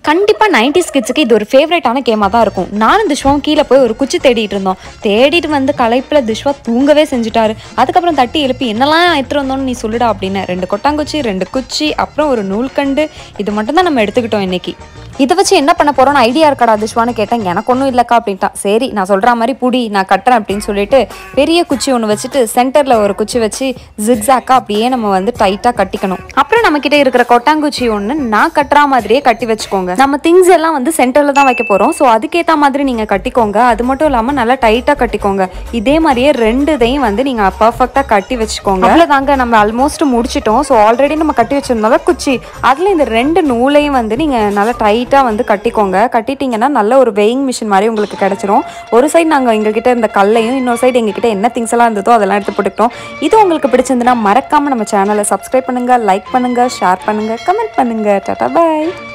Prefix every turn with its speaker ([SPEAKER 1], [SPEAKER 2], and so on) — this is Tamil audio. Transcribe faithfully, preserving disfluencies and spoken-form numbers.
[SPEAKER 1] கண்டிப்பாக நைன்டிஸ் கிட்ஸுக்கு இது ஒரு ஃபேவரட்டான கேமாக தான் இருக்கும். நானும் திஷ்வாவும் கீழே போய் ஒரு குச்சி தேடிட்டு இருந்தோம். தேடிட்டு வந்து களைப்பில் திஷ்வா தூங்கவே செஞ்சுட்டாரு. அதுக்கப்புறம் தட்டி எழுப்பி என்னெல்லாம் எடுத்துகிட்டு வந்தோன்னு நீ சொல்லிடா அப்படின்னு ரெண்டு கொட்டாங்குச்சி, ரெண்டு குச்சி, அப்புறம் ஒரு நூல்கண்டு, இது மட்டும் தான் நம்ம எடுத்துக்கிட்டோம் இன்னைக்கு. இதை வச்சு என்ன பண்ண போகிறோன்னு ஐடியா இருக்காடா திஷ்வான்னு கேட்டேன். எனக்கு ஒன்றும் இல்லைக்கா அப்படின்ட்டான். சரி நான் சொல்கிற மாதிரி புடி, நான் கட்டுறேன் அப்படின்னு சொல்லிட்டு பெரிய குச்சி ஒன்று வச்சுட்டு சென்டரில் ஒரு குச்சி வச்சு ஜிக்ஸாக்காக அப்படியே நம்ம வந்து டைட்டாக கட்டிக்கணும். அப்புறம் நம்மக்கிட்ட இருக்கிற கொட்டாங்குச்சி ஒன்று நான் கட்டுற மாதிரியே கட்டி வச்சுக்கோங்க. நம்ம திங்ஸ் எல்லாம் வந்து சென்டரில் தான் வைக்க போகிறோம். ஸோ அதுக்கேற்ற மாதிரி நீங்கள் கட்டிக்கோங்க. அது மட்டும் இல்லாமல் நல்லா டைட்டாக கட்டிக்கோங்க. இதே மாதிரியே ரெண்டு இதையும் வந்து நீங்கள் பர்ஃபெக்டாக கட்டி வச்சுக்கோங்க. அவ்வளோதாங்க, நம்ம ஆல்மோஸ்ட் முடிச்சிட்டோம். ஸோ ஆல்ரெடி நம்ம கட்டி வச்சிருந்தோம்ல குச்சி, அதில் இந்த ரெண்டு நூலையும் வந்து நீங்கள் நல்லா டைட் வந்து கட்டிக்கோங்க. கட்டிட்டீங்கன்னா நல்ல ஒரு வெயிங் மிஷின் மாதிரி உங்களுக்கு கிடைச்சிரும். ஒரு சைடு நாங்கள் எங்ககிட்ட இந்த கல்லையும், இன்னொரு சைடு எங்ககிட்ட என்ன திங்ஸ் எல்லாம் இருந்ததோ அதெல்லாம் எடுத்து போட்டுக்கிட்டோம். இது உங்களுக்கு பிடிச்சிருந்துன்னா மறக்காம நம்ம சேனலை சப்ஸ்கிரைப் பண்ணுங்க, லைக் பண்ணுங்க, ஷேர் பண்ணுங்க, கமெண்ட் பண்ணுங்க. டாடா பாய்.